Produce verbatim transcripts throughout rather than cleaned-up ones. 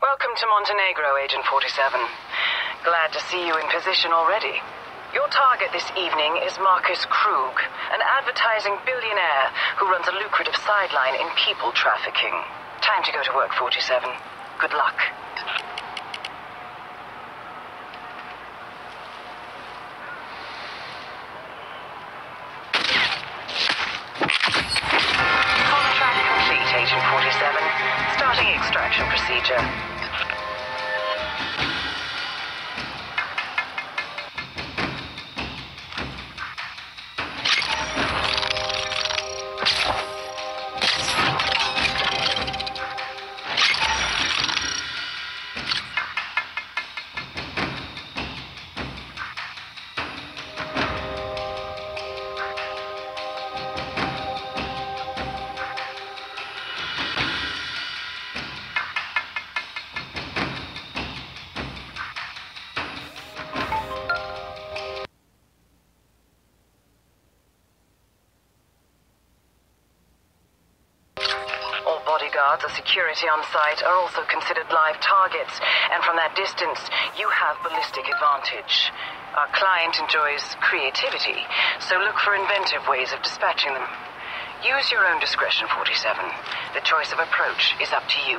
Welcome to Montenegro, Agent forty-seven. Glad to see you in position already. Your target this evening is Marcus Krug, an advertising billionaire who runs a lucrative sideline in people trafficking. Time to go to work, forty-seven. Good luck. Contract complete, Agent forty-seven. Starting extraction procedure. Bodyguards or security on site are also considered live targets, and from that distance, you have ballistic advantage. Our client enjoys creativity, so look for inventive ways of dispatching them. Use your own discretion, forty-seven. The choice of approach is up to you.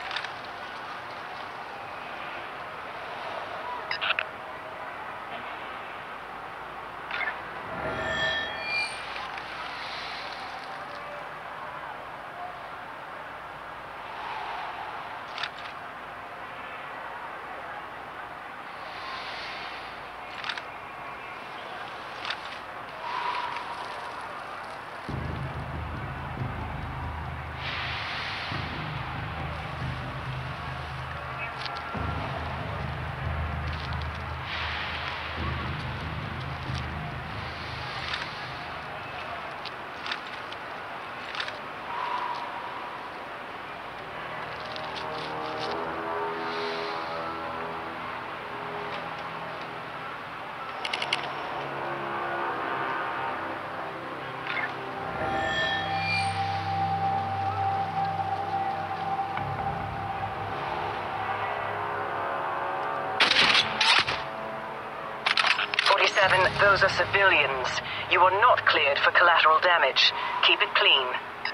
forty-seven, those are civilians. You are not cleared for collateral damage. Keep it clean.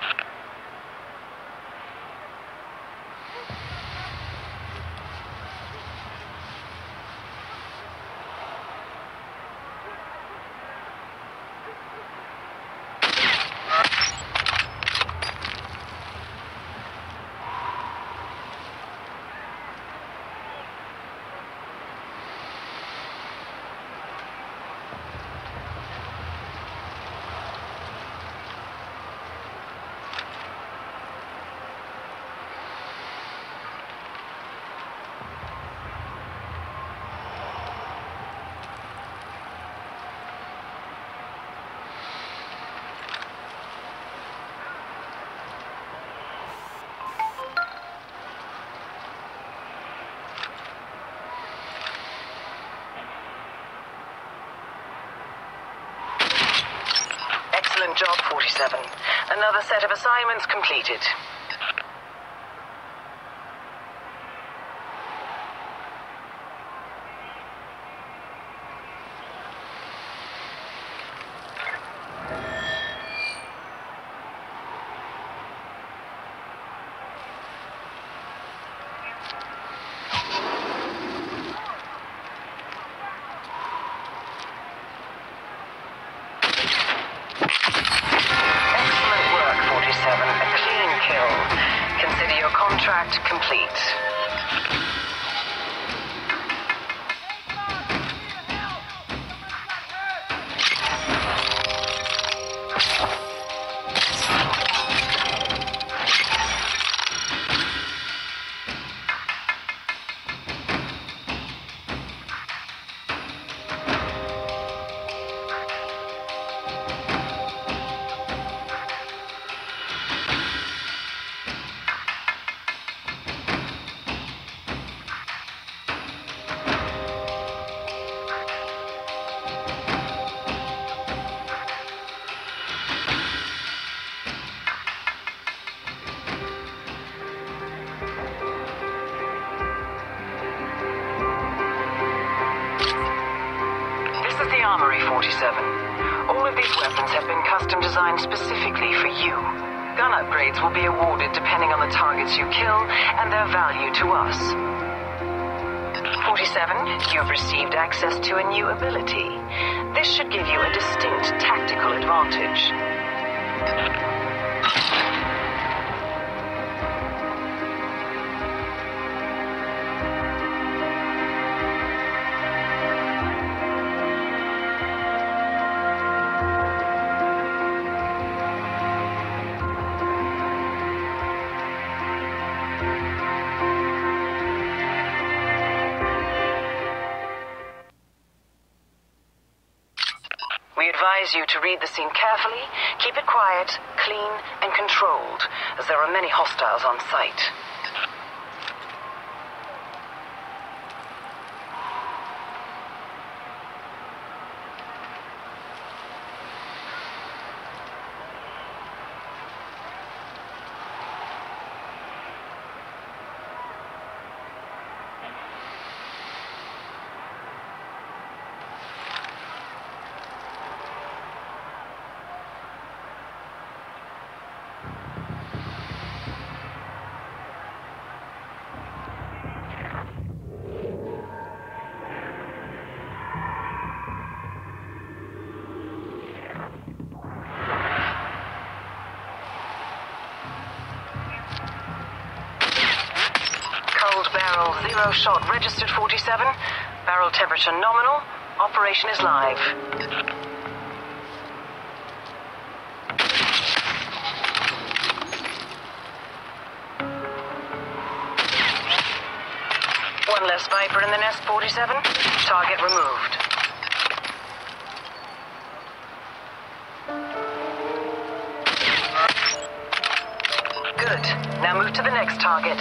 Excellent job, forty-seven. Another set of assignments completed. Contract complete. Summary forty-seven. All of these weapons have been custom designed specifically for you. Gun upgrades will be awarded depending on the targets you kill and their value to us. forty-seven, you've received access to a new ability. This should give you a distinct tactical advantage. We advise you to read the scene carefully, keep it quiet, clean, and controlled, as there are many hostiles on site. Barrel zero shot registered forty-seven. Barrel temperature nominal. Operation is live. One less Viper in the nest, forty-seven. Target removed. Good. Now move to the next target.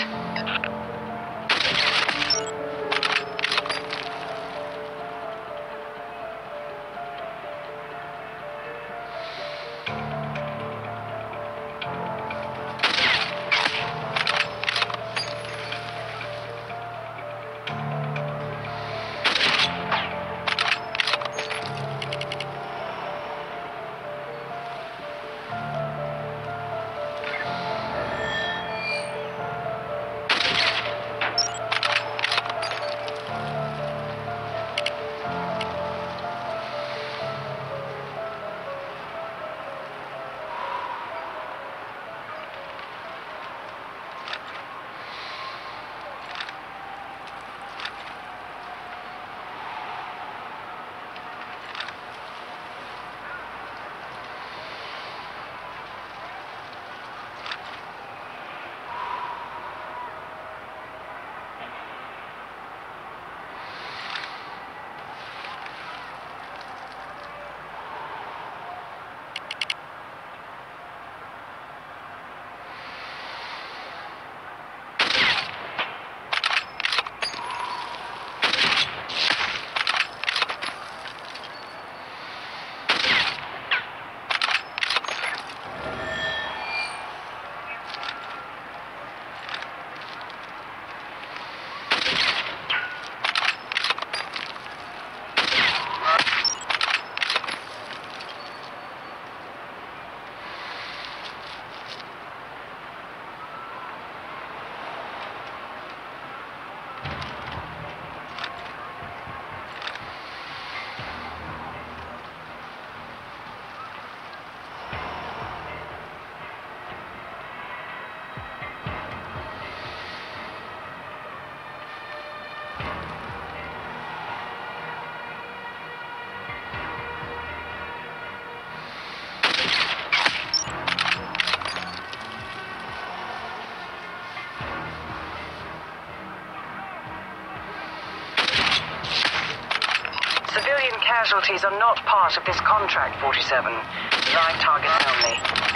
Civilian casualties are not part of this contract, forty-seven. Live targets only.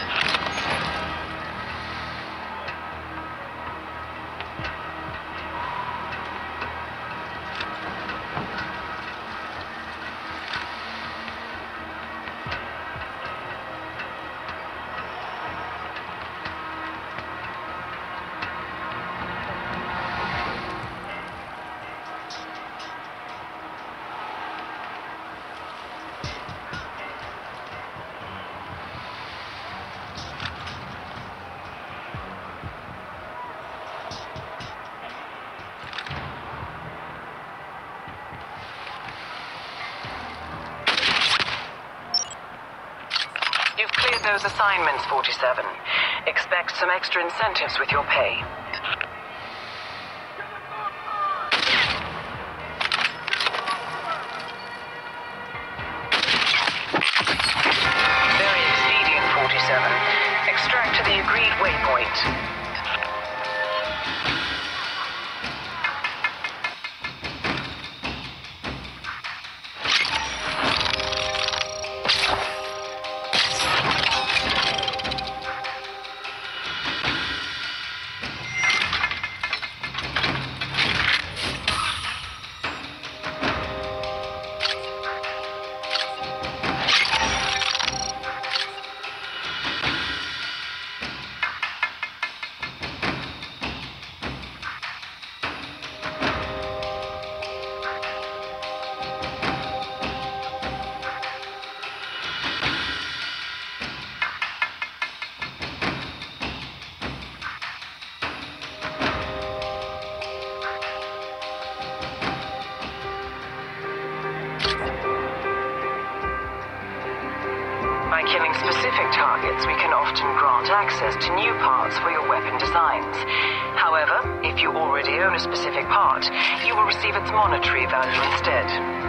with those assignments, forty-seven. Expect some extra incentives with your pay. Very expedient, forty-seven. Extract to the agreed waypoint. By killing specific targets, we can often grant access to new parts for your weapon designs. However, if you already own a specific part, you will receive its monetary value instead.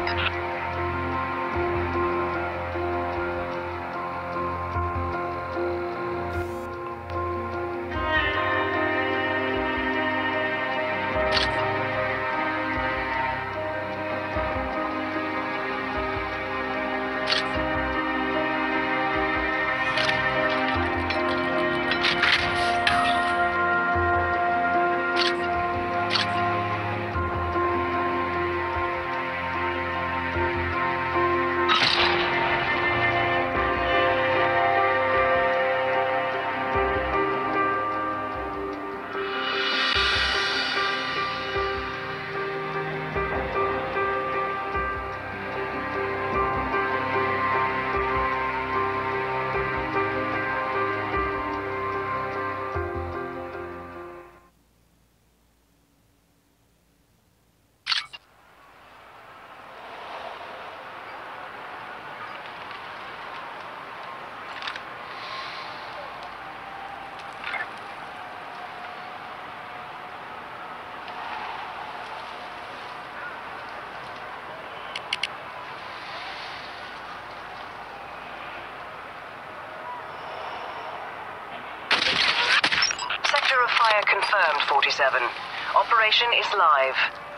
Sector of fire confirmed, forty-seven. Operation is live.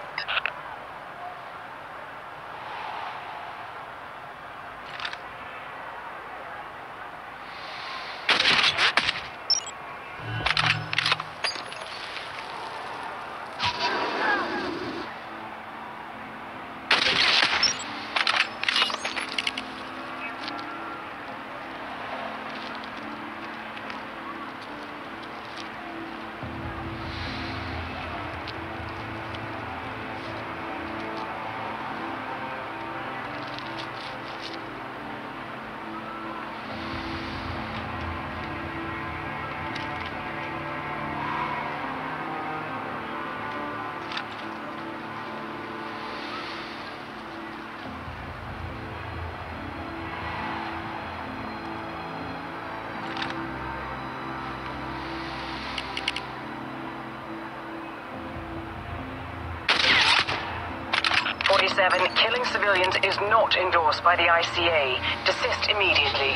forty-seven, killing civilians is not endorsed by the I C A. Desist immediately.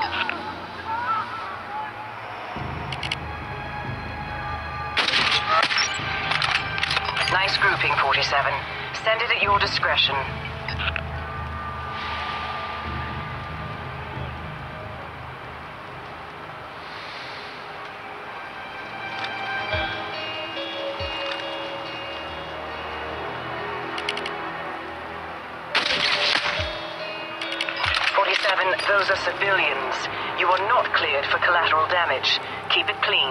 Nice grouping, forty-seven. Send it at your discretion. forty-seven, those are civilians. You are not cleared for collateral damage. Keep it clean.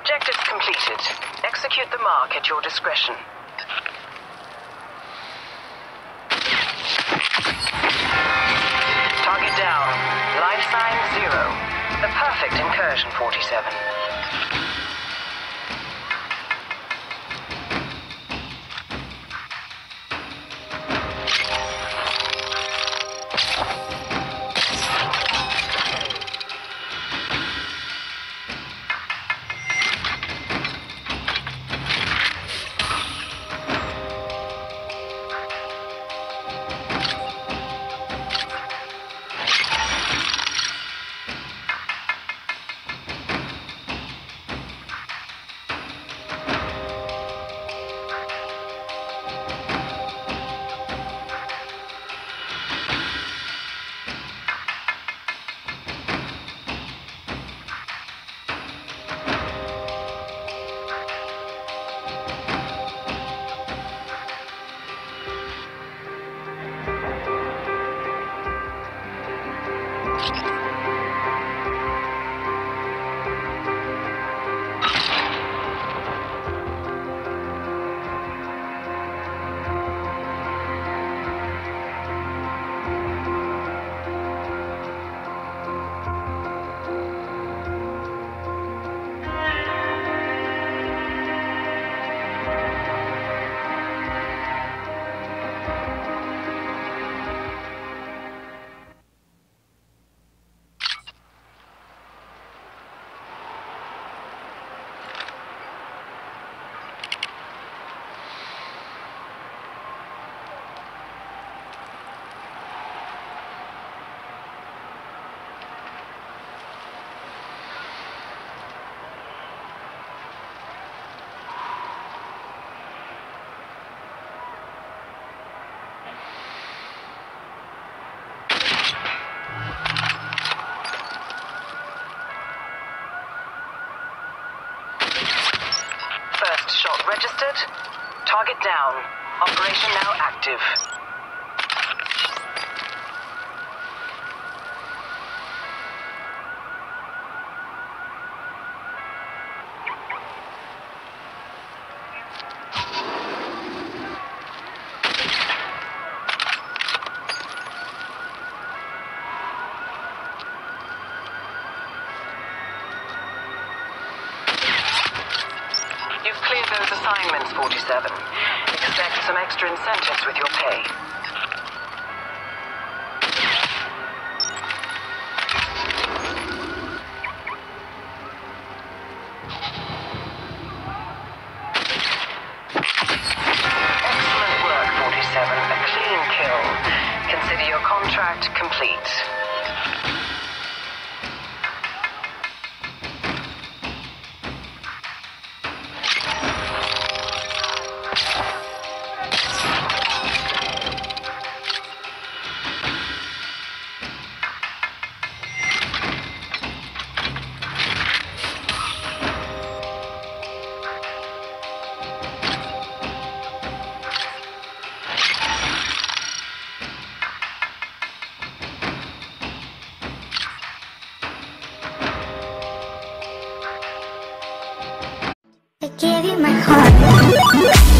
Objectives completed. Execute the mark at your discretion. Target down. Life sign zero. The perfect incursion, forty-seven. Shot registered. Target down. Operation now active. Clear those assignments, forty-seven. Expect some extra incentives with your pay. Excellent work, forty-seven. A clean kill. Consider your contract complete. I gave you my heart.